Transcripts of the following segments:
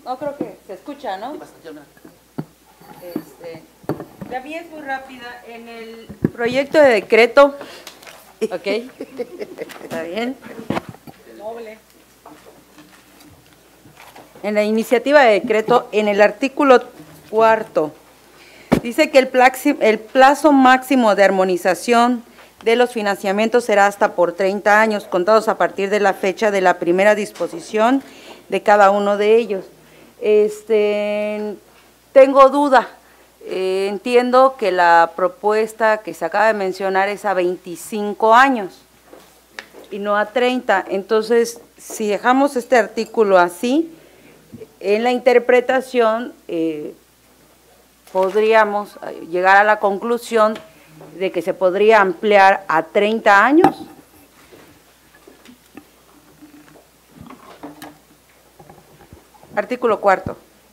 No creo que se escucha, ¿no? La mía es muy rápida. En el proyecto de decreto, ok, está bien. Doble. En la iniciativa de decreto, en el artículo 4, dice que el plazo máximo de armonización de los financiamientos será hasta por 30 años, contados a partir de la fecha de la primera disposición de cada uno de ellos. Tengo duda. Entiendo que la propuesta que se acaba de mencionar es a 25 años y no a 30. Entonces, si dejamos este artículo así, en la interpretación podríamos llegar a la conclusión de que se podría ampliar a 30 años. Artículo 4.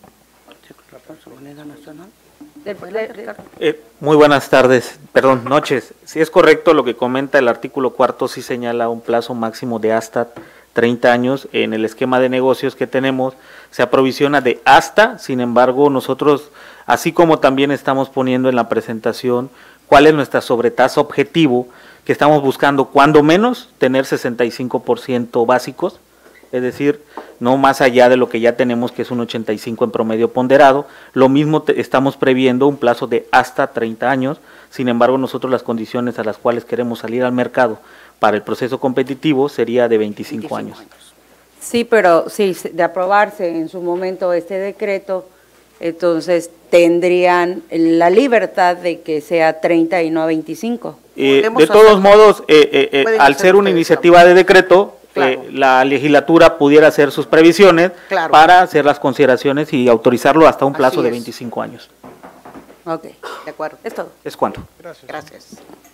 Muy buenas tardes, perdón, noches. Si es correcto lo que comenta el artículo 4, sí señala un plazo máximo de hasta 30 años. En el esquema de negocios que tenemos se aprovisiona de hasta, sin embargo nosotros, así como también estamos poniendo en la presentación cuál es nuestra sobretasa objetivo, que estamos buscando cuando menos tener 65% básicos, es decir, no más allá de lo que ya tenemos, que es un 85 en promedio ponderado. Lo mismo estamos previendo un plazo de hasta 30 años, sin embargo nosotros las condiciones a las cuales queremos salir al mercado para el proceso competitivo sería de 25 años. Sí, pero sí, de aprobarse en su momento este decreto, entonces tendrían la libertad de que sea 30 y no 25. De todos modos, al ser una iniciativa de decreto, claro, la legislatura pudiera hacer sus previsiones, claro, para hacer las consideraciones y autorizarlo hasta un plazo de 25 años. Ok, de acuerdo. Es todo. ¿Es cuánto? Gracias. Gracias.